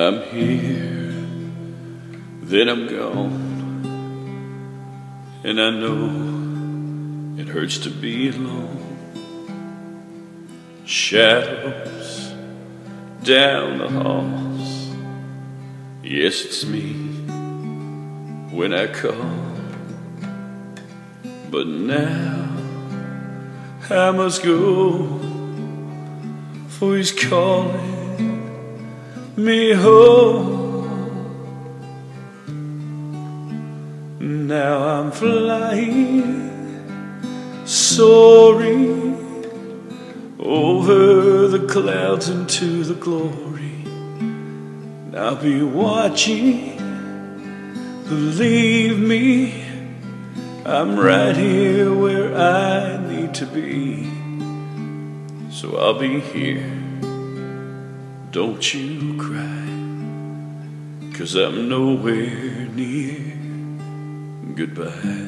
I'm here, then I'm gone, and I know it hurts to be alone. Shadows down the halls, yes, it's me when I call. But now I must go, for he's calling me home. Now I'm flying, soaring over the clouds into the glory. And I'll be watching, believe me, I'm right here where I need to be. So I'll be here, don't you cry, 'cause I'm nowhere near goodbye.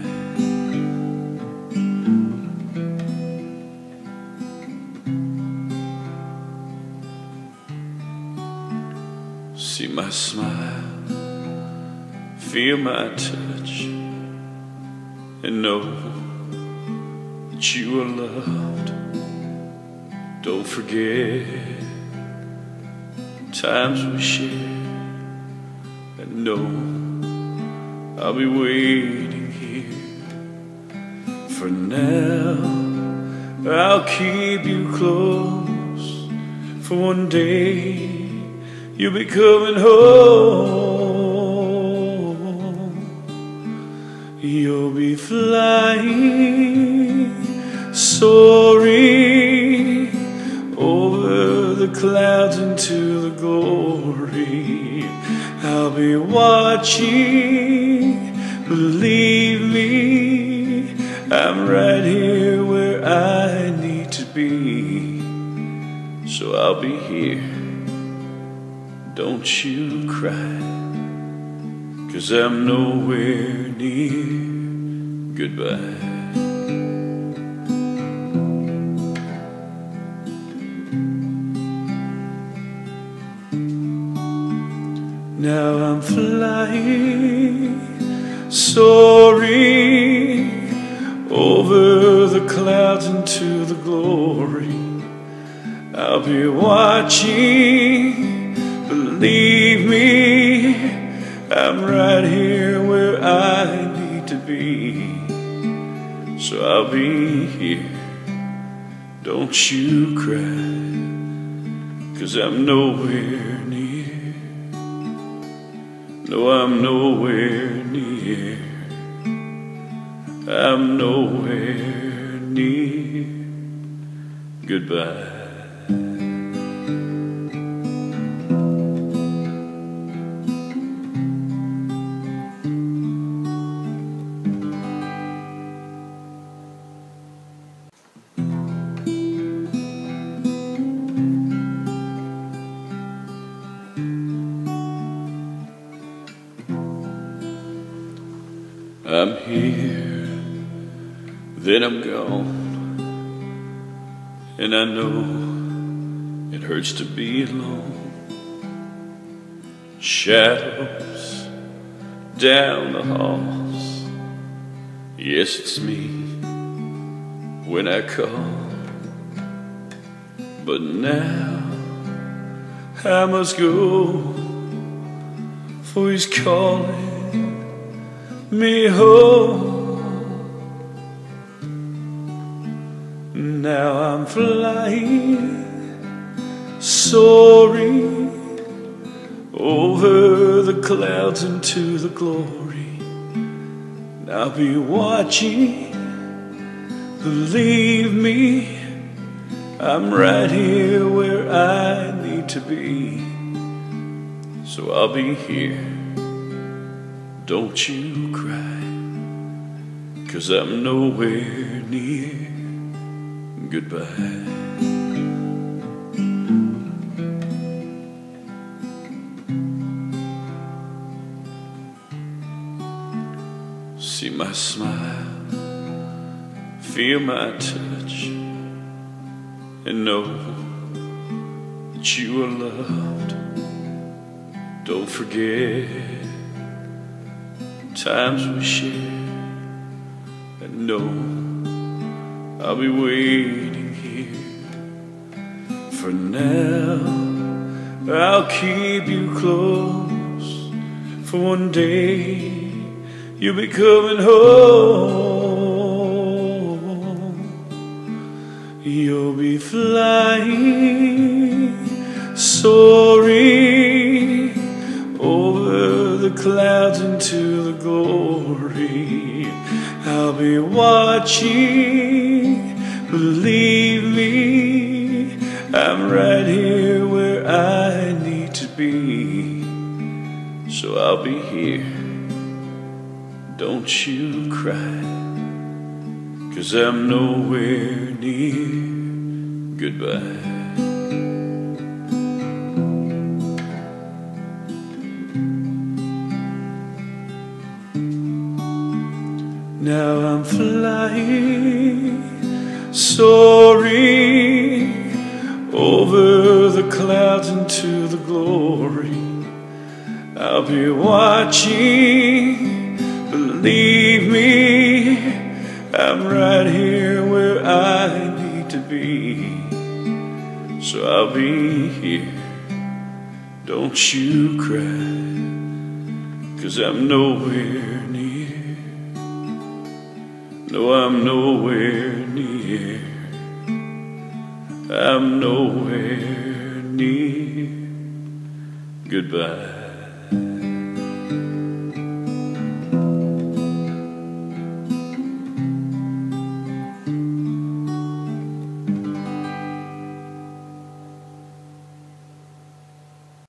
See my smile, feel my touch, and know that you are loved. Don't forget times we shared, and know I'll be waiting here. For now, I'll keep you close, for one day you'll be coming home. You'll be flying, soaring over the clouds into the glory. I'll be watching, believe me, I'm right here where I need to be. So I'll be here, don't you cry, 'cause I'm nowhere near goodbye. Now I'm flying, soaring over the clouds into the glory. I'll be watching, believe me, I'm right here where I need to be. So I'll be here, don't you cry, 'cause I'm nowhere near. No, I'm nowhere near. I'm nowhere near goodbye. I'm here, then I'm gone, and I know it hurts to be alone. Shadows down the halls, yes, it's me when I call. But now I must go, for he's calling me home. Now I'm flying, soaring over the clouds into the glory. And I'll be watching, believe me, I'm right here where I need to be. So I'll be here, don't you cry, 'cause I'm nowhere near goodbye. See my smile, feel my touch, and know that you are loved. Don't forget times we shared, and know I'll be waiting here. For now, I'll keep you close, for one day you'll be coming home. You'll be flying, soaring over the clouds into the glory. I'll be watching, believe me, I'm right here where I need to be. So I'll be here, don't you cry, 'cause I'm nowhere near goodbye. Now I'm flying, soaring over the clouds into the glory. I'll be watching, believe me, I'm right here where I need to be. So I'll be here, don't you cry, 'cause I'm nowhere near. No, I'm nowhere near. I'm nowhere near goodbye.